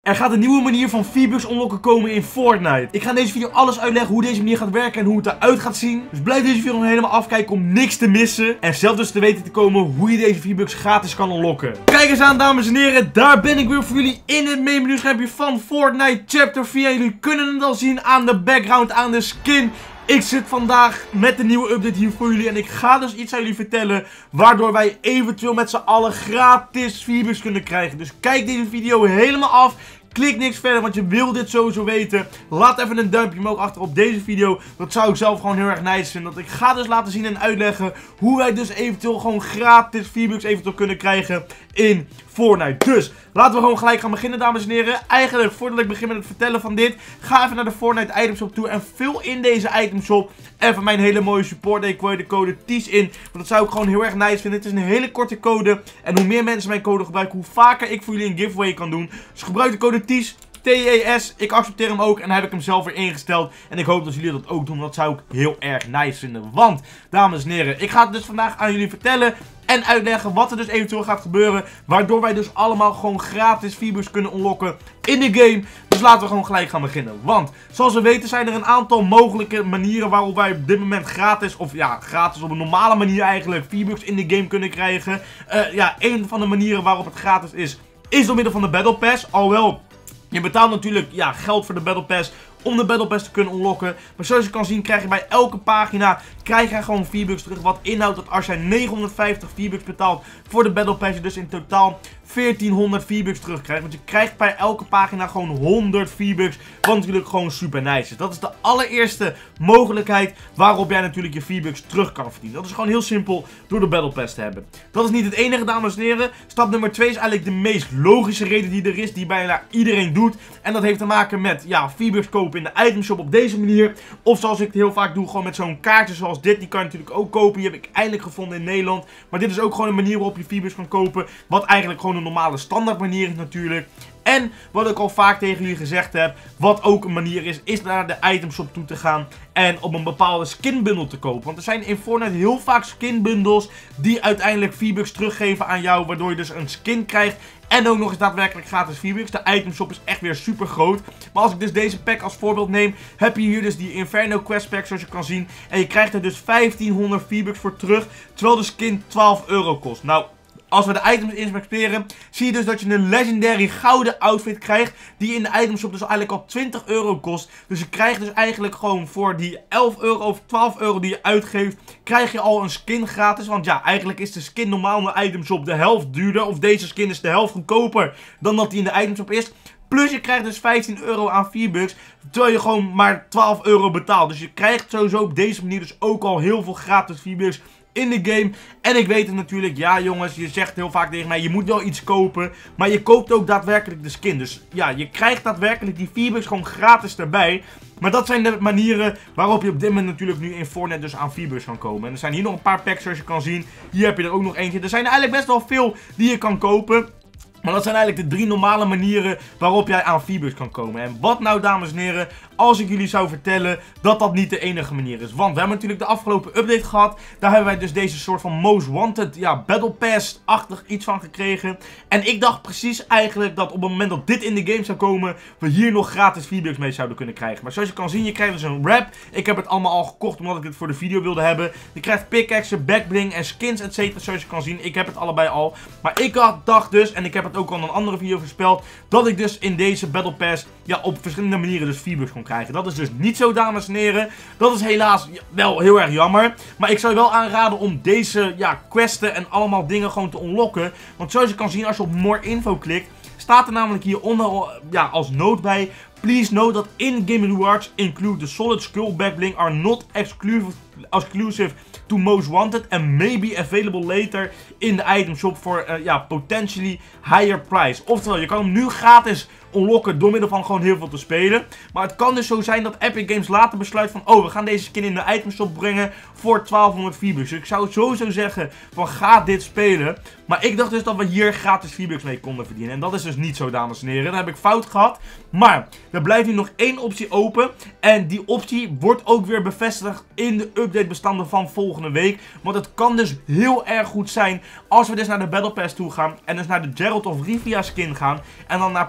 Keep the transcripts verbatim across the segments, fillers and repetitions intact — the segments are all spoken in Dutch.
Er gaat een nieuwe manier van V-Bucks unlocken komen in Fortnite. Ik ga in deze video alles uitleggen hoe deze manier gaat werken en hoe het eruit gaat zien. Dus blijf deze video helemaal afkijken om niks te missen. En zelf dus te weten te komen hoe je deze V-Bucks gratis kan unlocken. Kijk eens aan, dames en heren. Daar ben ik weer voor jullie in het main menu schermpje van Fortnite Chapter vier. En jullie kunnen het al zien aan de background, aan de skin. Ik zit vandaag met de nieuwe update hier voor jullie. En ik ga dus iets aan jullie vertellen. Waardoor wij eventueel met z'n allen gratis V-Bucks kunnen krijgen. Dus kijk deze video helemaal af. Klik niks verder, want je wil dit sowieso weten. Laat even een duimpje omhoog achter op deze video. Dat zou ik zelf gewoon heel erg nice vinden. Dat ik ga dus laten zien en uitleggen hoe wij dus eventueel gewoon gratis V-Bucks eventueel kunnen krijgen in Fortnite. Dus laten we gewoon gelijk gaan beginnen, dames en heren. Eigenlijk, voordat ik begin met het vertellen van dit, ga even naar de Fortnite itemshop toe en vul in deze itemshop even mijn hele mooie support decor, de code T I E S in. Want dat zou ik gewoon heel erg nice vinden. Het is een hele korte code. En hoe meer mensen mijn code gebruiken, hoe vaker ik voor jullie een giveaway kan doen. Dus gebruik de code T I E S. T E S, ik accepteer hem ook en dan heb ik hem zelf weer ingesteld. En ik hoop dat jullie dat ook doen, dat zou ik heel erg nice vinden. Want, dames en heren, ik ga het dus vandaag aan jullie vertellen en uitleggen wat er dus eventueel gaat gebeuren. Waardoor wij dus allemaal gewoon gratis V-Bucks kunnen unlocken in de game. Dus laten we gewoon gelijk gaan beginnen. Want, zoals we weten zijn er een aantal mogelijke manieren waarop wij op dit moment gratis, of ja, gratis op een normale manier eigenlijk, V-Bucks in de game kunnen krijgen. Uh, ja, een van de manieren waarop het gratis is, is door middel van de Battle Pass. Alhoewel, je betaalt natuurlijk ja, geld voor de Battle Pass om de Battle Pass te kunnen unlocken. Maar zoals je kan zien krijg je bij elke pagina krijg je gewoon V-Bucks terug. Wat inhoudt dat als jij negenhonderdvijftig V-Bucks betaalt voor de Battle Pass, je dus in totaal veertienhonderd V-Bucks terugkrijgt. Want je krijgt bij elke pagina gewoon honderd V-Bucks. Wat natuurlijk gewoon super nice is. Dat is de allereerste mogelijkheid waarop jij natuurlijk je V-Bucks terug kan verdienen. Dat is gewoon heel simpel door de Battle Pass te hebben. Dat is niet het enige, dames en heren. Stap nummer twee is eigenlijk de meest logische reden die er is. Die bijna iedereen doet. En dat heeft te maken met ja, V-Bucks kopen in de itemshop op deze manier. Of zoals ik het heel vaak doe, gewoon met zo'n kaartje zoals dit. Die kan je natuurlijk ook kopen. Die heb ik eindelijk gevonden in Nederland. Maar dit is ook gewoon een manier waarop je V-Bucks kan kopen. Wat eigenlijk gewoon een normale standaard manier is natuurlijk. En wat ik al vaak tegen jullie gezegd heb, wat ook een manier is, is naar de itemshop toe te gaan en op een bepaalde skinbundle te kopen. Want er zijn in Fortnite heel vaak skinbundles die uiteindelijk V-Bucks teruggeven aan jou, waardoor je dus een skin krijgt. En ook nog eens daadwerkelijk gratis V-Bucks. De itemshop is echt weer super groot. Maar als ik dus deze pack als voorbeeld neem, heb je hier dus die Inferno Quest pack zoals je kan zien. En je krijgt er dus vijftienhonderd V-Bucks voor terug, terwijl de skin twaalf euro kost. Nou, als we de items inspecteren, zie je dus dat je een legendary gouden outfit krijgt, die in de itemshop dus eigenlijk al twintig euro kost. Dus je krijgt dus eigenlijk gewoon voor die elf euro of twaalf euro die je uitgeeft, krijg je al een skin gratis. Want ja, eigenlijk is de skin normaal in de itemshop de helft duurder, of deze skin is de helft goedkoper dan dat die in de itemshop is. Plus je krijgt dus vijftien euro aan V-Bucks, terwijl je gewoon maar twaalf euro betaalt. Dus je krijgt sowieso op deze manier dus ook al heel veel gratis V-Bucks in de game. En ik weet het natuurlijk, ja jongens, je zegt heel vaak tegen mij, je moet wel iets kopen, maar je koopt ook daadwerkelijk de skin. Dus ja, je krijgt daadwerkelijk die V-Bucks gewoon gratis erbij. Maar dat zijn de manieren waarop je op dit moment natuurlijk nu in Fortnite dus aan V-Bucks kan komen. En er zijn hier nog een paar packs zoals je kan zien. Hier heb je er ook nog eentje. Er zijn eigenlijk best wel veel die je kan kopen. Maar dat zijn eigenlijk de drie normale manieren waarop jij aan V-Bucks kan komen. En wat nou, dames en heren, als ik jullie zou vertellen dat dat niet de enige manier is. Want we hebben natuurlijk de afgelopen update gehad. Daar hebben wij dus deze soort van Most Wanted, ja, Battle Pass-achtig iets van gekregen. En ik dacht precies eigenlijk dat op het moment dat dit in de game zou komen, we hier nog gratis V-Bucks mee zouden kunnen krijgen. Maar zoals je kan zien, je krijgt dus een wrap. Ik heb het allemaal al gekocht omdat ik het voor de video wilde hebben. Je krijgt pickaxen, backbling en skins, et cetera. Zoals je kan zien, ik heb het allebei al. Maar ik had, dacht dus, en ik heb het ook al in een andere video voorspeld, dat ik dus in deze Battle Pass ja, op verschillende manieren dus V-Bucks kon krijgen. Dat is dus niet zo, dames en heren. Dat is helaas wel heel erg jammer. Maar ik zou je wel aanraden om deze ja, questen en allemaal dingen gewoon te unlocken. Want zoals je kan zien, als je op More Info klikt, staat er namelijk hieronder ja, als noot bij: please note that in-game rewards include the solid skull backbling are not exclusive, exclusive to Most Wanted and may be available later in the item shop for uh, ja, potentially higher price. Oftewel, je kan hem nu gratis unlocken door middel van gewoon heel veel te spelen. Maar het kan dus zo zijn dat Epic Games later besluit van, oh, we gaan deze skin in de itemshop brengen voor twaalfhonderd V-Bucks. Dus ik zou sowieso zeggen van, ga dit spelen. Maar ik dacht dus dat we hier gratis V-Bucks mee konden verdienen. En dat is dus niet zo, dames en heren. Dat heb ik fout gehad. Maar er blijft nu nog één optie open. En die optie wordt ook weer bevestigd in de updatebestanden van volgende week. Want het kan dus heel erg goed zijn als we dus naar de Battle Pass toe gaan. En dus naar de Geralt of Rivia skin gaan. En dan naar pagina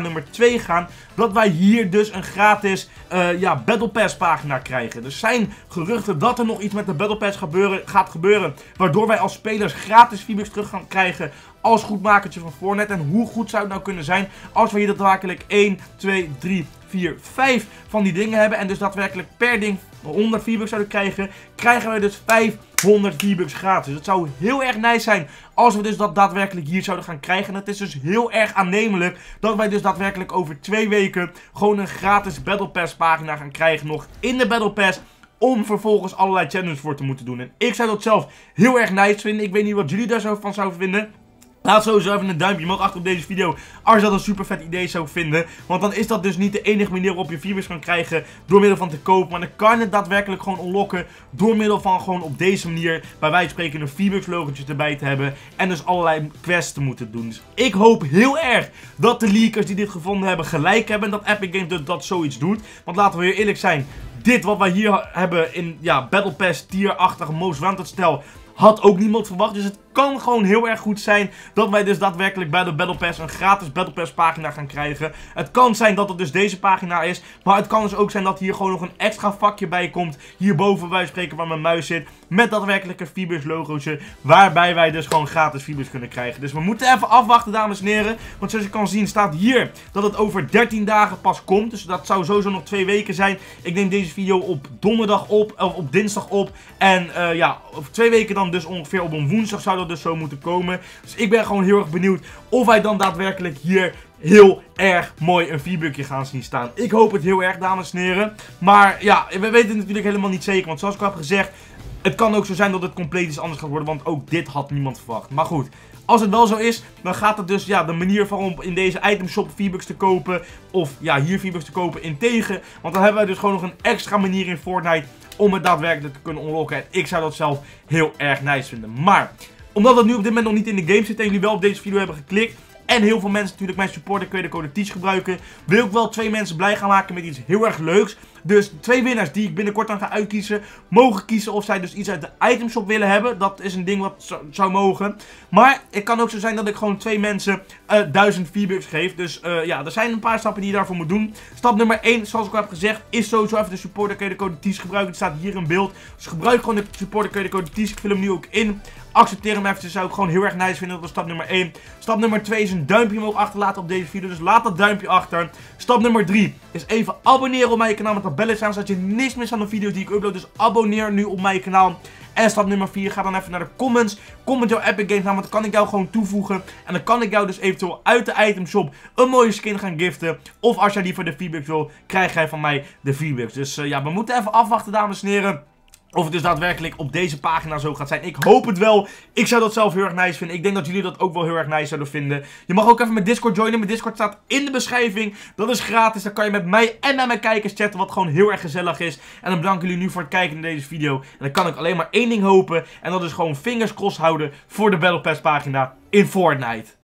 nummer twee gaan, dat wij hier dus een gratis uh, ja, Battle Pass pagina krijgen. Er zijn geruchten dat er nog iets met de Battle Pass gebeuren, gaat gebeuren, waardoor wij als spelers gratis V-Bucks terug gaan krijgen als goedmakertje van Fortnite. En hoe goed zou het nou kunnen zijn als we hier daadwerkelijk één, twee, drie, vier, vijf van die dingen hebben. En dus daadwerkelijk per ding honderd V-Bucks zouden krijgen. Krijgen we dus vijfhonderd V-Bucks gratis. Het zou heel erg nice zijn als we dus dat daadwerkelijk hier zouden gaan krijgen. En het is dus heel erg aannemelijk dat wij dus daadwerkelijk over twee weken gewoon een gratis Battle Pass pagina gaan krijgen. Nog in de Battle Pass. Om vervolgens allerlei challenges voor te moeten doen. En ik zou dat zelf heel erg nice vinden. Ik weet niet wat jullie daar zo van zouden vinden. Laat sowieso even een duimpje omhoog achter op deze video als je dat een super vet idee zou vinden. Want dan is dat dus niet de enige manier waarop je V-Bucks kan krijgen door middel van te kopen. Maar dan kan je het daadwerkelijk gewoon unlocken door middel van gewoon op deze manier bij wijze van spreken een V-Bucks logotje erbij te hebben. En dus allerlei quests te moeten doen. Dus ik hoop heel erg dat de leakers die dit gevonden hebben gelijk hebben. En dat Epic Games dat, dat zoiets doet. Want laten we heel eerlijk zijn. Dit wat wij hier hebben in ja, Battle Pass tier-achtige Most Wanted stijl had ook niemand verwacht. Dus het kan gewoon heel erg goed zijn dat wij dus daadwerkelijk bij de Battle Pass een gratis Battle Pass pagina gaan krijgen. Het kan zijn dat het dus deze pagina is. Maar het kan dus ook zijn dat hier gewoon nog een extra vakje bij komt. Hierboven bij spreken waar mijn muis zit. Met daadwerkelijk een V-Bucks logootje. Waarbij wij dus gewoon gratis V-Bucks kunnen krijgen. Dus we moeten even afwachten, dames en heren. Want zoals je kan zien staat hier dat het over dertien dagen pas komt. Dus dat zou sowieso nog twee weken zijn. Ik neem deze video op donderdag op. Of op dinsdag op. En uh, ja, over twee weken dan dus ongeveer op een woensdag zou dat dus zo moeten komen. Dus ik ben gewoon heel erg benieuwd of wij dan daadwerkelijk hier heel erg mooi een V-Buckje gaan zien staan. Ik hoop het heel erg, dames en heren. Maar ja, we weten het natuurlijk helemaal niet zeker. Want zoals ik al heb gezegd, het kan ook zo zijn dat het compleet iets anders gaat worden. Want ook dit had niemand verwacht. Maar goed, als het wel zo is, dan gaat het dus ja, de manier van om in deze itemshop V-Bucks te kopen. Of ja, hier V-Bucks te kopen in tegen. Want dan hebben wij dus gewoon nog een extra manier in Fortnite om het daadwerkelijk te kunnen unlocken. En ik zou dat zelf heel erg nice vinden. Maar omdat het nu op dit moment nog niet in de game zit en jullie wel op deze video hebben geklikt. En heel veel mensen natuurlijk mijn supporter kun je de code Teach gebruiken. Wil ik wel twee mensen blij gaan maken met iets heel erg leuks. Dus twee winnaars die ik binnenkort dan ga uitkiezen, mogen kiezen of zij dus iets uit de itemshop willen hebben. Dat is een ding wat zo, zou mogen. Maar het kan ook zo zijn dat ik gewoon twee mensen uh, duizend V-Bucks geef. Dus uh, ja, er zijn een paar stappen die je daarvoor moet doen. Stap nummer één, zoals ik al heb gezegd, is sowieso even de supporter kun je de code Teach gebruiken. Het staat hier in beeld. Dus gebruik gewoon de supporter kun je de code Teach. Ik vul hem nu ook in. Accepteer hem even, zou ik gewoon heel erg nice vinden. Dat was stap nummer één. Stap nummer twee is een duimpje omhoog achterlaten op deze video. Dus laat dat duimpje achter. Stap nummer drie is even abonneren op mijn kanaal met dat belletje aan, zodat je niks mist aan de video's die ik upload. Dus abonneer nu op mijn kanaal. En stap nummer vier, ga dan even naar de comments. Comment jouw Epic Games naam, want dan kan ik jou gewoon toevoegen. En dan kan ik jou dus eventueel uit de itemshop een mooie skin gaan giften. Of als jij liever de V-Bucks wil, krijg jij van mij de V-Bucks. Dus uh, ja, we moeten even afwachten, dames en heren. Of het dus daadwerkelijk op deze pagina zo gaat zijn. Ik hoop het wel. Ik zou dat zelf heel erg nice vinden. Ik denk dat jullie dat ook wel heel erg nice zouden vinden. Je mag ook even mijn Discord joinen. Mijn Discord staat in de beschrijving. Dat is gratis. Dan kan je met mij en met mijn kijkers chatten. Wat gewoon heel erg gezellig is. En dan bedanken jullie nu voor het kijken naar deze video. En dan kan ik alleen maar één ding hopen. En dat is gewoon fingers crossed houden voor de Battle Pass pagina in Fortnite.